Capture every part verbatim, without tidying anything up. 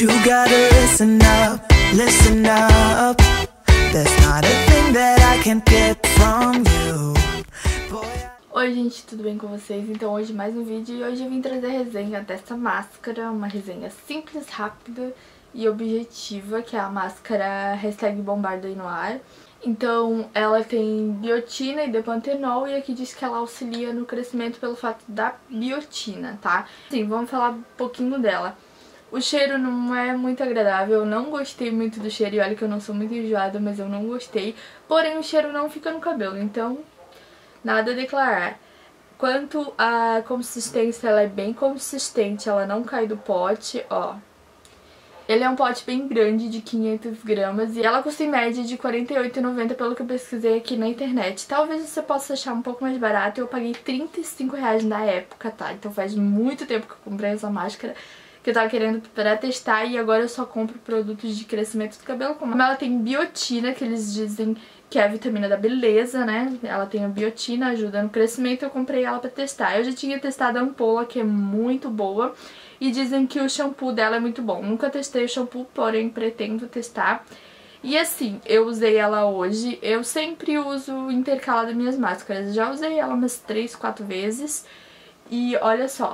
you gotta listen up, listen up. There's not a thing that I can't get from you. Boy, I... Oi gente, tudo bem com vocês? Então hoje mais um vídeo e hoje eu vim trazer a resenha dessa máscara, uma resenha simples, rápida e objetiva, que é a máscara hashtag Bombarda no ar. Então ela tem biotina e depantenol e aqui diz que ela auxilia no crescimento pelo fato da biotina, tá? Sim, vamos falar um pouquinho dela. O cheiro não é muito agradável, eu não gostei muito do cheiro, e olha que eu não sou muito enjoada, mas eu não gostei. Porém o cheiro não fica no cabelo, então nada a declarar. Quanto à consistência, ela é bem consistente, ela não cai do pote, ó. Ele é um pote bem grande, de quinhentas gramas, e ela custa em média de quarenta e oito reais e noventa centavos pelo que eu pesquisei aqui na internet. Talvez você possa achar um pouco mais barato, eu paguei trinta e cinco reais na época, tá? Então faz muito tempo que eu comprei essa máscara, que eu tava querendo para testar, e agora eu só compro produtos de crescimento do cabelo. Como ela tem biotina, que eles dizem que é a vitamina da beleza, né? Ela tem a biotina, ajuda no crescimento, eu comprei ela pra testar. Eu já tinha testado a ampola, que é muito boa, e dizem que o shampoo dela é muito bom. Nunca testei o shampoo, porém pretendo testar. E assim, eu usei ela hoje, eu sempre uso intercalado minhas máscaras. Já usei ela umas três, quatro vezes, e olha só.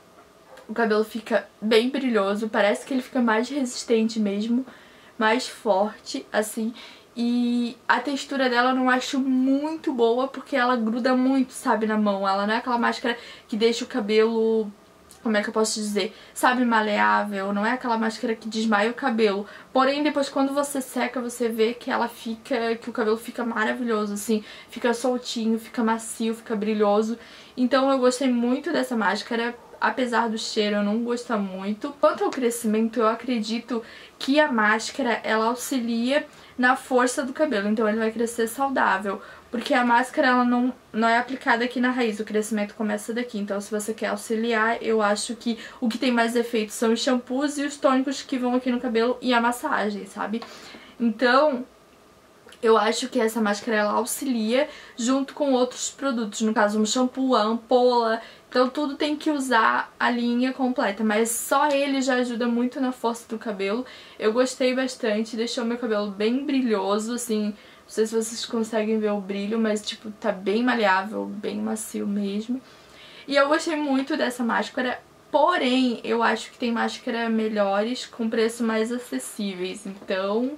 O cabelo fica bem brilhoso, parece que ele fica mais resistente mesmo, mais forte, assim. E a textura dela eu não acho muito boa, porque ela gruda muito, sabe, na mão. Ela não é aquela máscara que deixa o cabelo, como é que eu posso dizer, sabe, maleável. Não é aquela máscara que desmaia o cabelo. Porém, depois quando você seca, você vê que ela fica, que o cabelo fica maravilhoso, assim. Fica soltinho, fica macio, fica brilhoso. Então eu gostei muito dessa máscara. Apesar do cheiro, eu não gosto muito. Quanto ao crescimento, eu acredito que a máscara, ela auxilia na força do cabelo. Então ele vai crescer saudável. Porque a máscara, ela não, não é aplicada aqui na raiz. O crescimento começa daqui. Então se você quer auxiliar, eu acho que o que tem mais efeito são os shampoos e os tônicos que vão aqui no cabelo e a massagem, sabe? Então eu acho que essa máscara, ela auxilia junto com outros produtos. No caso, um shampoo, a ampola. Então tudo tem que usar a linha completa, mas só ele já ajuda muito na força do cabelo. Eu gostei bastante, deixou meu cabelo bem brilhoso, assim. Não sei se vocês conseguem ver o brilho, mas tipo, tá bem maleável, bem macio mesmo. E eu gostei muito dessa máscara, porém, eu acho que tem máscara melhores com preço mais acessíveis. Então,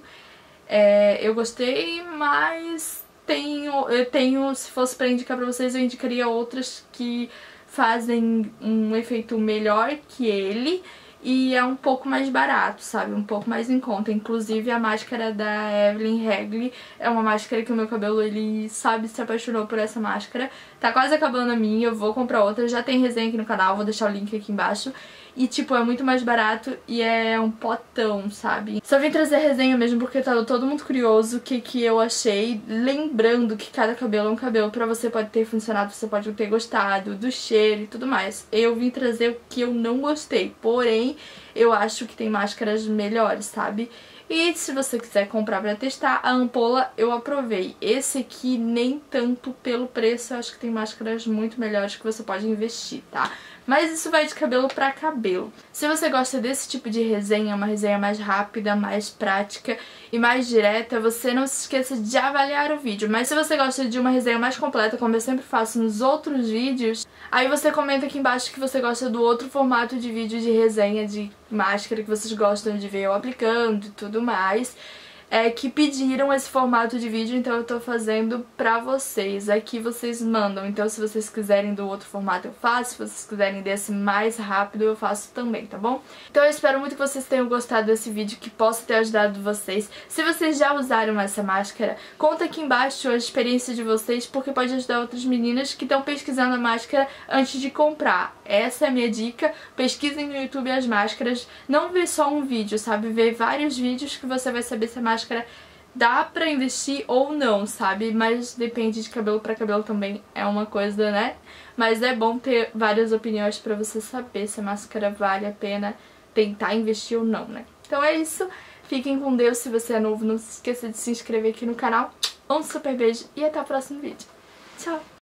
é, eu gostei, mas tenho, eu tenho, se fosse pra indicar pra vocês, eu indicaria outras que fazem um efeito melhor que ele e é um pouco mais barato, sabe? Um pouco mais em conta. Inclusive a máscara da Evelyn Hagley é uma máscara que o meu cabelo, ele sabe, se apaixonou por essa máscara. Tá quase acabando a minha, eu vou comprar outra. Já tem resenha aqui no canal, vou deixar o link aqui embaixo. E tipo, é muito mais barato e é um potão, sabe? Só vim trazer a resenha mesmo porque tá todo mundo curioso o que, que eu achei. Lembrando que cada cabelo é um cabelo, pra você pode ter funcionado, você pode ter gostado do cheiro e tudo mais. Eu vim trazer o que eu não gostei, porém eu acho que tem máscaras melhores, sabe? E se você quiser comprar pra testar, a ampola eu aprovei. Esse aqui nem tanto pelo preço, eu acho que tem máscaras muito melhores que você pode investir, tá? Mas isso vai de cabelo pra cabelo. Se você gosta desse tipo de resenha, uma resenha mais rápida, mais prática e mais direta, você não se esqueça de avaliar o vídeo. Mas se você gosta de uma resenha mais completa, como eu sempre faço nos outros vídeos, aí você comenta aqui embaixo que você gosta do outro formato de vídeo de resenha de máscara que vocês gostam de ver eu aplicando e tudo mais. É que pediram esse formato de vídeo, então eu tô fazendo pra vocês. Aqui vocês mandam, então se vocês quiserem do outro formato eu faço, se vocês quiserem desse mais rápido eu faço também, tá bom? Então eu espero muito que vocês tenham gostado desse vídeo, que possa ter ajudado vocês. Se vocês já usaram essa máscara, conta aqui embaixo a experiência de vocês, porque pode ajudar outras meninas que estão pesquisando a máscara antes de comprar. Essa é a minha dica, pesquisem no YouTube as máscaras, não vê só um vídeo, sabe? Vê vários vídeos que você vai saber se a máscara dá pra investir ou não, sabe? Mas depende de cabelo pra cabelo também, é uma coisa, né? Mas é bom ter várias opiniões pra você saber se a máscara vale a pena tentar investir ou não, né? Então é isso, fiquem com Deus. Se você é novo, não se esqueça de se inscrever aqui no canal. Um super beijo e até o próximo vídeo. Tchau!